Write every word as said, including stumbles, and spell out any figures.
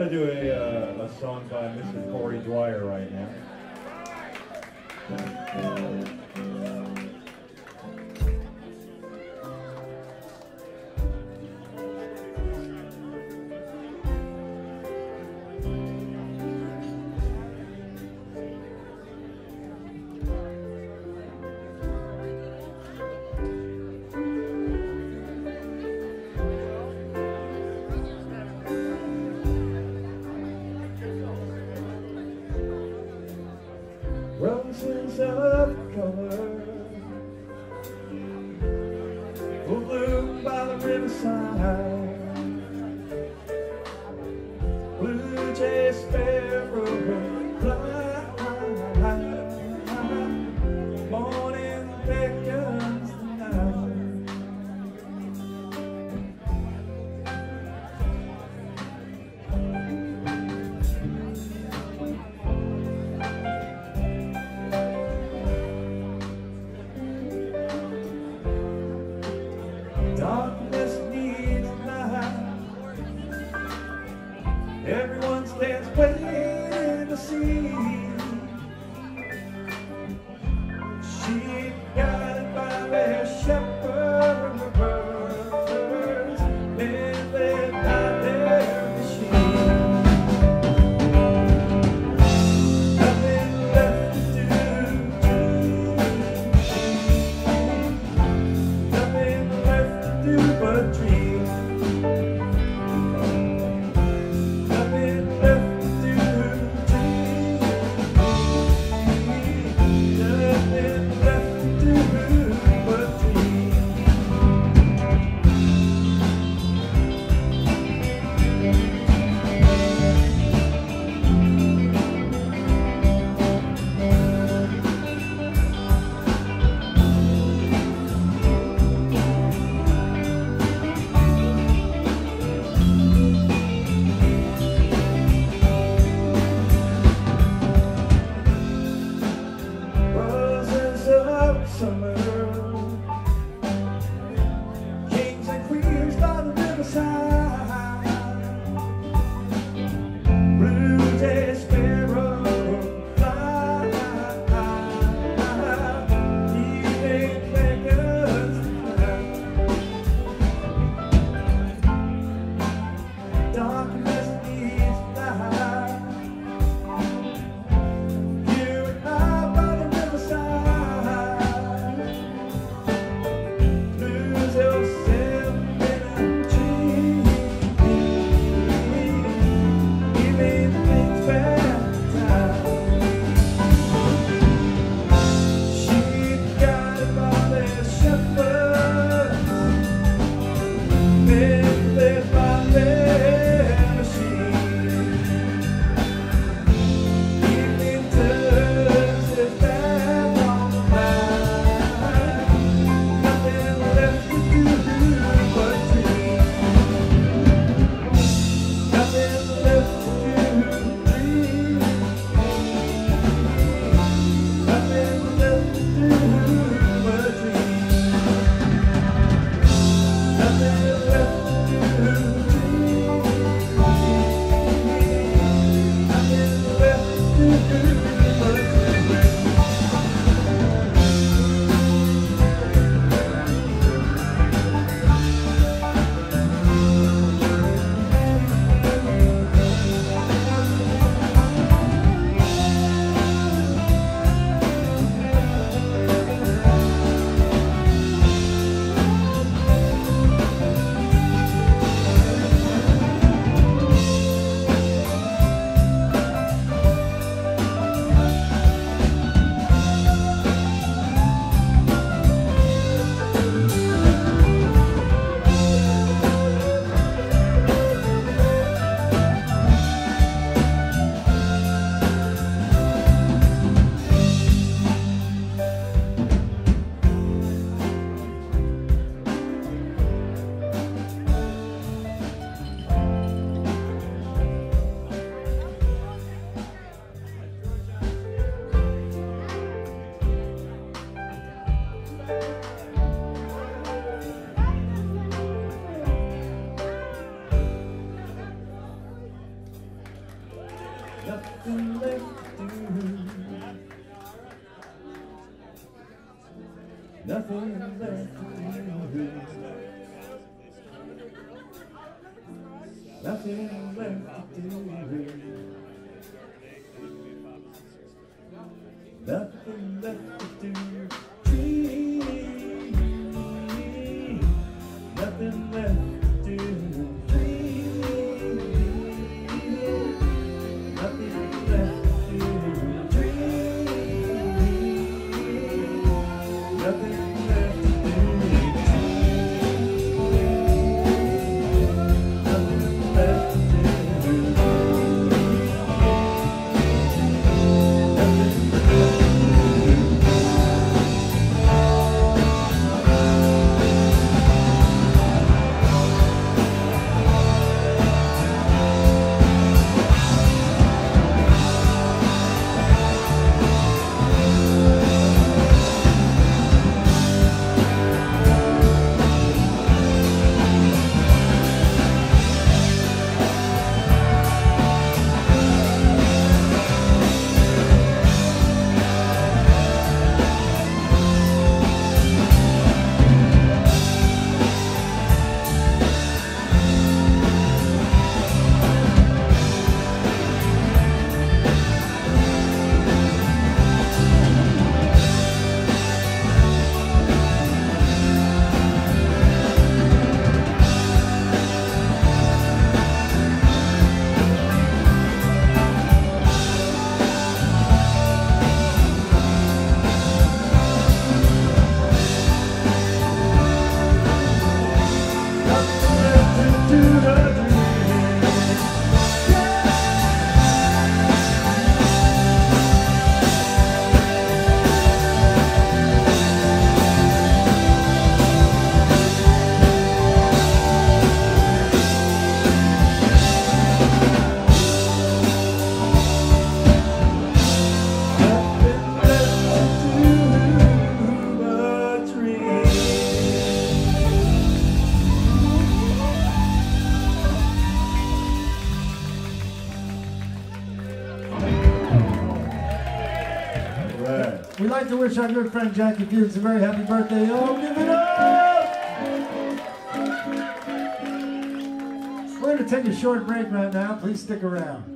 to do a, uh, a song by Mister Corey Dwyer right now. Roses of color will bloom by the riverside. Blue jay sparrow fly. Morning beckons the night. Darkness needs light. Everyone stands waiting to see. Sheep guided by their shepherds, men led by their machine. Nothing left to do. Nothing left to do. nothing left to do. Nothing left to do. Nothing left to do. Nothing left to do. Free. Nothing left to do. Free. Nothing left to do. Free. Nothing. We'd like to wish our good friend Jackie Fuchs a very happy birthday. Oh, give it up! We're going to take a short break right now. Please stick around.